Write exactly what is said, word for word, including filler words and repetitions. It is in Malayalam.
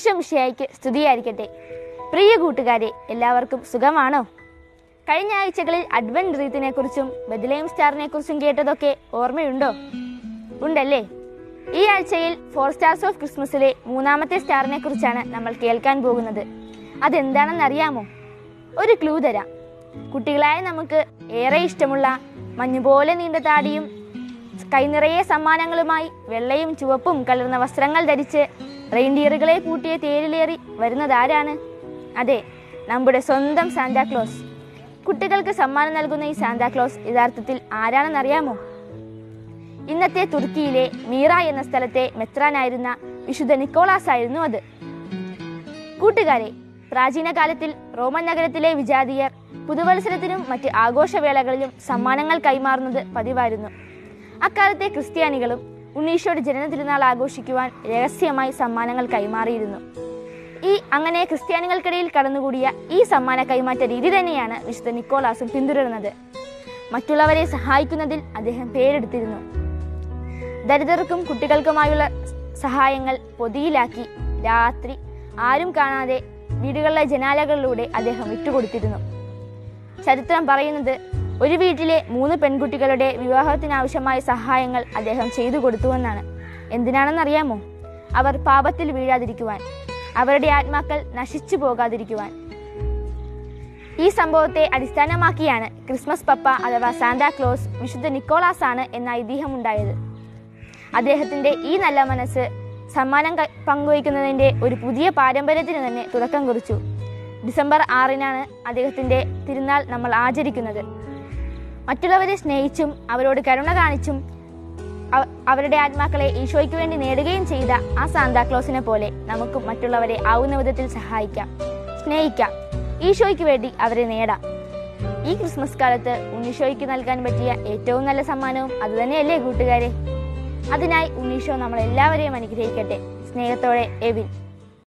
ഈശോ മിശിഹായ്ക്ക് സ്തുതിയായിരിക്കട്ടെ. പ്രിയ കൂട്ടുകാരെ, എല്ലാവർക്കും സുഖമാണോ? കഴിഞ്ഞ ആഴ്ചകളിൽ അഡ്വന്റ് റീത്തിനെ കുറിച്ചും ബെത്ലഹേം സ്റ്റാറിനെ കുറിച്ചും കേട്ടതൊക്കെ ഓർമ്മയുണ്ടോ? ഉണ്ടല്ലേ? ഈ ആഴ്ചയിൽ ഫോർ സ്റ്റാർസ് ഓഫ് ക്രിസ്മസിലെ മൂന്നാമത്തെ സ്റ്റാറിനെ കുറിച്ചാണ് നമ്മൾ കേൾക്കാൻ പോകുന്നത്. അതെന്താണെന്ന് അറിയാമോ? ഒരു ക്ലൂ തരാം. കുട്ടികളായ നമുക്ക് ഏറെ ഇഷ്ടമുള്ള മഞ്ഞുപോലെ നീണ്ട താടിയും കൈനിറയെ സമ്മാനങ്ങളുമായി വെള്ളയും ചുവപ്പും കലർന്ന വസ്ത്രങ്ങൾ ധരിച്ച് റെയിൻഡിയറുകളെ പൂട്ടിയ തേരിലേറി വരുന്നതാരാണ്? അതെ, നമ്മുടെ സ്വന്തം സാന്താക്ലോസ്. കുട്ടികൾക്ക് സമ്മാനം നൽകുന്ന ഈ സാന്താക്ലോസ് യഥാർത്ഥത്തിൽ ആരാണെന്നറിയാമോ? ഇന്നത്തെ തുർക്കിയിലെ മീറ എന്ന സ്ഥലത്തെ മെത്രാനായിരുന്ന വിശുദ്ധ നിക്കോളാസ് ആയിരുന്നു അത്. കൂട്ടുകാരെ, പ്രാചീന കാലത്തിൽ റോമൻ നഗരത്തിലെ വിജാതീയർ പുതുവത്സരത്തിനും മറ്റ് ആഘോഷവേളകളിലും സമ്മാനങ്ങൾ കൈമാറുന്നത് പതിവായിരുന്നു. അക്കാലത്തെ ക്രിസ്ത്യാനികളും ഉണ്ണീശോയുടെ ജനന തിരുനാൾ ആഘോഷിക്കുവാൻ രഹസ്യമായി സമ്മാനങ്ങൾ കൈമാറിയിരുന്നു. ഈ അങ്ങനെ ക്രിസ്ത്യാനികൾക്കിടയിൽ കടന്നുകൂടിയ ഈ സമ്മാന കൈമാറ്റ രീതി തന്നെയാണ് വിശുദ്ധ നിക്കോളാസും പിന്തുടരുന്നത്. മറ്റുള്ളവരെ സഹായിക്കുന്നതിൽ അദ്ദേഹം പേരെടുത്തിരുന്നു. ദരിദ്രർക്കും കുട്ടികൾക്കുമായുള്ള സഹായങ്ങൾ പൊതിയിലാക്കി രാത്രി ആരും കാണാതെ വീടുകളിലെ ജനാലകളിലൂടെ അദ്ദേഹം വിട്ടുകൊടുത്തിരുന്നു. ചരിത്രം പറയുന്നത് ഒരു വീട്ടിലെ മൂന്ന് പെൺകുട്ടികളുടെ വിവാഹത്തിനാവശ്യമായ സഹായങ്ങൾ അദ്ദേഹം ചെയ്തു കൊടുത്തുവെന്നാണ്. എന്തിനാണെന്നറിയാമോ? അവർ പാപത്തിൽ വീഴാതിരിക്കുവാൻ, അവരുടെ ആത്മാക്കൾ നശിച്ചു പോകാതിരിക്കുവാൻ. ഈ സംഭവത്തെ അടിസ്ഥാനമാക്കിയാണ് ക്രിസ്മസ് പപ്പ അഥവാ സാന്താക്ലോസ് വിശുദ്ധ നിക്കോളാസ് ആണ് എന്ന ഐതിഹ്യമുണ്ടായത്. അദ്ദേഹത്തിന്റെ ഈ നല്ല മനസ്സ് സമ്മാനം പങ്കുവയ്ക്കുന്നതിന്റെ ഒരു പുതിയ പാരമ്പര്യത്തിന് തന്നെ തുടക്കം കുറിച്ചു. ഡിസംബർ ആറിനാണ് അദ്ദേഹത്തിന്റെ തിരുനാൾ നമ്മൾ ആചരിക്കുന്നത്. മറ്റുള്ളവരെ സ്നേഹിച്ചും അവരോട് കരുണ കാണിച്ചും അവരുടെ ആത്മാക്കളെ ഈശോയ്ക്ക് വേണ്ടി നേടുകയും ചെയ്ത ആ സാന്താക്ലോസിനെ പോലെ നമുക്കും മറ്റുള്ളവരെ ആവുന്ന വിധത്തിൽ സഹായിക്കാം, സ്നേഹിക്കാം, ഈശോയ്ക്ക് വേണ്ടി അവരെ നേടാം. ഈ ക്രിസ്മസ് കാലത്ത് ഉണ്ണീശോയ്ക്ക് നൽകാൻ പറ്റിയ ഏറ്റവും നല്ല സമ്മാനവും അതുതന്നെയല്ലേ കൂട്ടുകാരെ? അതിനായി ഉണ്ണീശോ നമ്മളെല്ലാവരെയും അനുഗ്രഹിക്കട്ടെ. സ്നേഹത്തോടെ, എവിൻ.